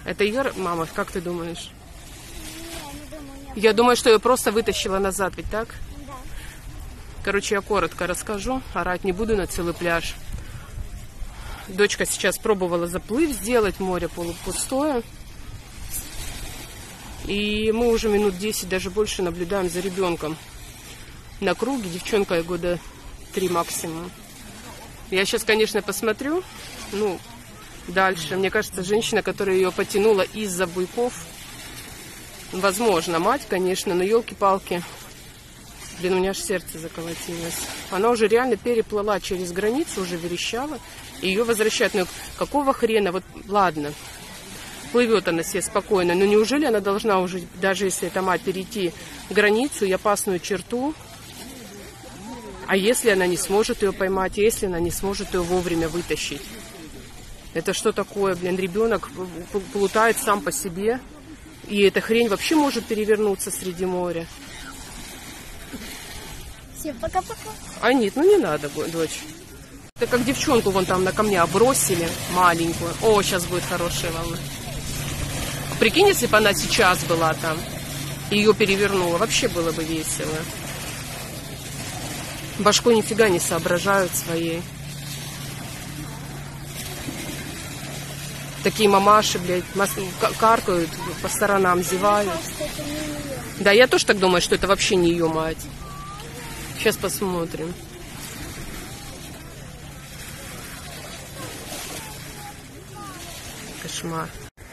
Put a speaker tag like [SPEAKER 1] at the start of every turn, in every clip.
[SPEAKER 1] Это ее мама, как ты думаешь?
[SPEAKER 2] Я не думаю,
[SPEAKER 1] Я думаю, что ее просто вытащила назад, ведь так?
[SPEAKER 2] да.
[SPEAKER 1] Короче, я коротко расскажу, орать не буду на целый пляж. Дочка сейчас пробовала заплыв сделать, море полупустое. И мы уже минут 10, даже больше наблюдаем за ребенком. На круге, девчонка ей года 3 максимум. Я сейчас, конечно, посмотрю, дальше. Мне кажется, женщина, которая ее потянула из-за буйков, возможно, мать, конечно, но елки-палки. Блин, у меня аж сердце заколотилось. Она уже реально переплыла через границу, уже верещала. И ее возвращают. Ну, какого хрена? Вот, ладно, плывет она себе спокойно. Но неужели она должна уже, даже если это мать, перейти границу и опасную черту? А если она не сможет ее поймать? Если она не сможет ее вовремя вытащить? Это что такое, блин? Ребенок плутает сам по себе. И эта хрень вообще может перевернуться среди моря.
[SPEAKER 2] Все, пока-пока.
[SPEAKER 1] А нет, не надо, дочь. Это как девчонку вон там на камня бросили, маленькую. О, сейчас будет хорошая волна. Прикинь, если бы она сейчас была там, и ее перевернула, вообще было бы весело. Башкой нифига не соображают своей. Такие мамаши, блядь, каркают, по сторонам зевают. Да, я тоже так думаю, что это вообще не ее мать. Сейчас посмотрим. Кошмар.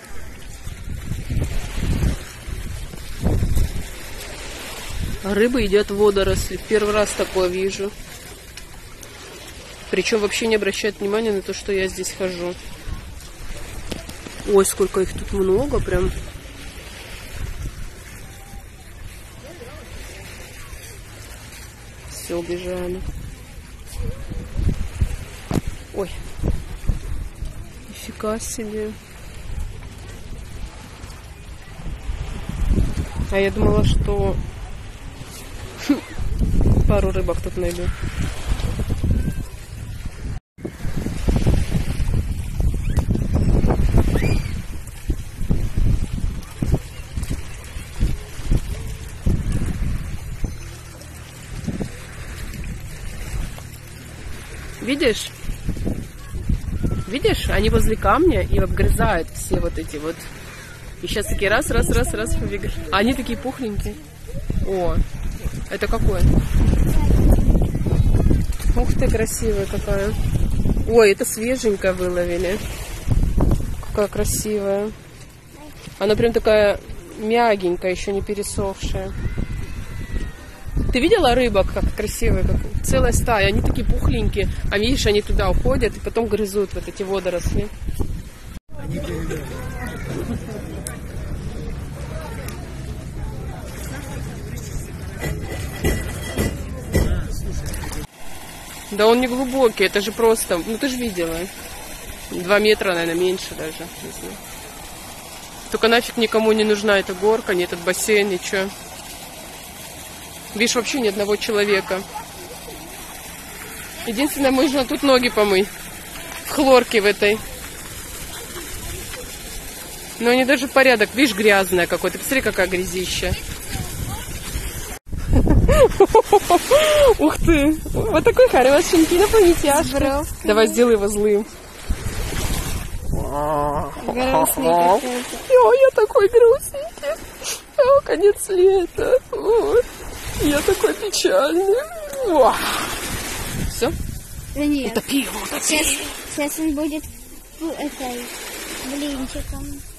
[SPEAKER 1] Рыбы едят водоросли. Первый раз такое вижу. Причем вообще не обращают внимания на то, что я здесь хожу. Ой, сколько их тут много прям. Все, убежали. Ой. Нифига себе. А я думала, что пару рыбок тут найду. Видишь? Видишь? Они возле камня и обгрызают все вот эти вот. И сейчас такие раз побегают. А они такие пухленькие. О, это какое? Ух ты, красивая какая. Ой, это свеженькая выловили. Какая красивая. Она прям такая мягенькая, еще не пересохшая. Ты видела рыбок, как красивые? Как... Целая стая, они такие пухленькие. А видишь, они туда уходят и потом грызут вот эти водоросли. Да он не глубокий, это же просто... Ну ты же видела. 2 метра, наверное, меньше даже. Не знаю. Только нафиг никому не нужна эта горка, ни этот бассейн, ничего. Видишь, вообще ни одного человека. Единственное, можно тут ноги помыть. В хлорке в этой. Но они даже порядок. Видишь, грязная какой-то. Посмотри, какая грязища. Ух ты. Вот такой хорошенький инопланетяшка. Давай сделай его злым. О, я такой грустненький. О, конец света. Я такой печальный. Все?
[SPEAKER 2] Да нет.
[SPEAKER 1] Утопи его, утопи.
[SPEAKER 2] Сейчас он будет этой блинчиком.